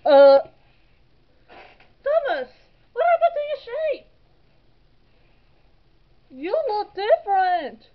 Uh, Thomas, what happened to your shape? You look different.